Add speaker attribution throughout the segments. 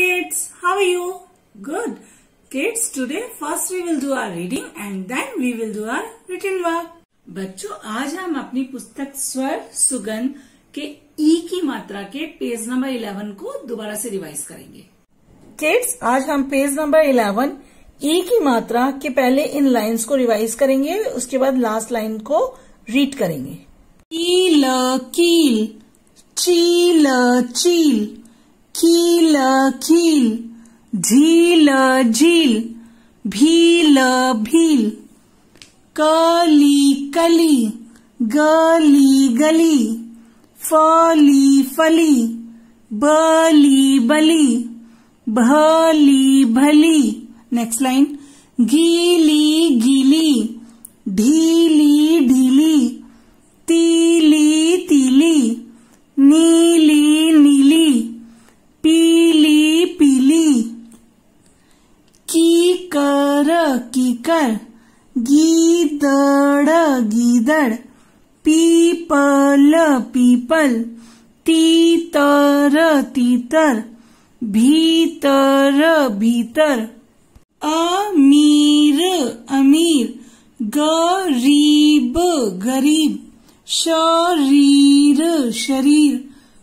Speaker 1: kids, how are you? Good. Kids, today first we will do our reading and then we will do our written work. बच्चों, आज हम अपनी पुस्तक स्वर सुगंध के ई की मात्रा के पेज नंबर 11 को दोबारा से रिवाइज करेंगे.
Speaker 2: किड्स, आज हम पेज नंबर 11 ई की मात्रा के पहले इन लाइंस को रिवाइज करेंगे, उसके बाद लास्ट लाइन को रीड करेंगे.
Speaker 1: कील कील, चील चील, कील कील, झील झील, भील भील, कली कली, गली गली, फली फली, बली बली, भली भली. Next line. गीली गीली, ढीली ढीली, तीली तीली, नीली नीली, पीली पीली, कीकर कीकर, गीदड़ गीदड़, पीपल पीपल, तीतर तीतर, भीतर भीतर, अमीर अमीर, गरीब गरीब, शरीर शरीर,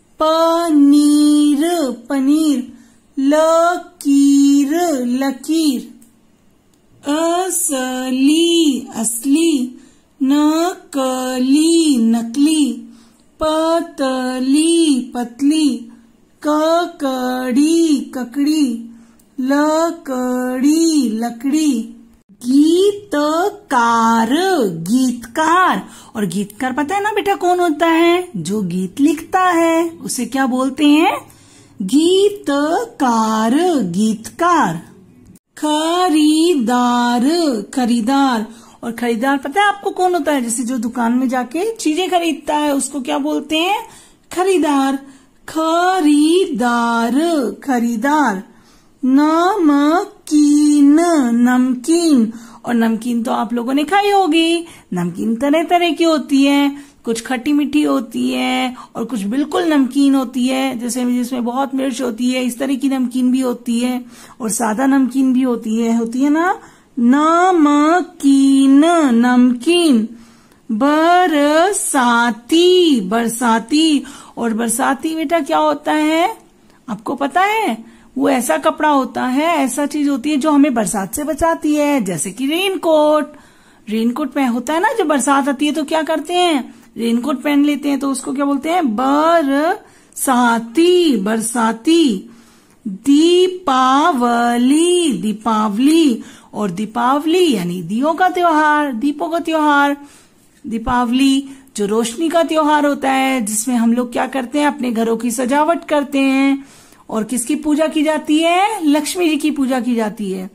Speaker 1: पनीर पनीर, लकीर लकीर, असली असली, नकली नकली, पतली पतली, ककड़ी ककड़ी, लकड़ी लकड़ी. गीतकार गीतकार. और गीतकार पता है ना बेटा कौन होता है? जो गीत लिखता है उसे क्या बोलते हैं? गीतकार गीतकार. खरीदार खरीदार. और खरीदार पता है आपको कौन होता है? जैसे जो दुकान में जाके चीजें खरीदता है उसको क्या बोलते हैं? खरीदार. खरीदार खरीदार. नमकीन नमकीन. और नमकीन तो आप लोगों ने खाई होगी. नमकीन तरह तरह की होती है. कुछ खट्टी मीठी होती है और कुछ बिल्कुल नमकीन होती है, जैसे जिसमें बहुत मिर्च होती है. इस तरह की नमकीन भी होती है और सादा नमकीन भी होती है ना. नमकीन नमकीन. बरसाती बरसाती. और बरसाती बेटा क्या होता है आपको पता है? वो ऐसा कपड़ा होता है, ऐसा चीज होती है जो हमें बरसात से बचाती है, जैसे कि रेनकोट. रेनकोट में होता है ना, जब बरसात आती है तो क्या करते हैं? रेनकोट पहन लेते हैं, तो उसको क्या बोलते हैं? बरसाती बरसाती. दीपावली दीपावली. और दीपावली यानी दियों का त्योहार, दीपों का त्योहार. दीपावली जो रोशनी का त्योहार होता है, जिसमें हम लोग क्या करते हैं? अपने घरों की सजावट करते हैं. और किसकी पूजा की जाती है? लक्ष्मी जी की पूजा की जाती है.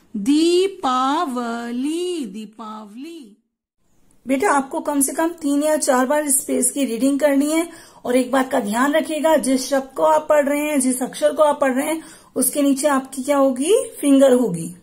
Speaker 1: दीपावली दीपावली.
Speaker 2: बेटा आपको कम से कम 3 या 4 बार इस पेज की रीडिंग करनी है. और एक बात का ध्यान रखिएगा, जिस शब्द को आप पढ़ रहे हैं, जिस अक्षर को आप पढ़ रहे हैं, उसके नीचे आपकी क्या होगी? फिंगर होगी.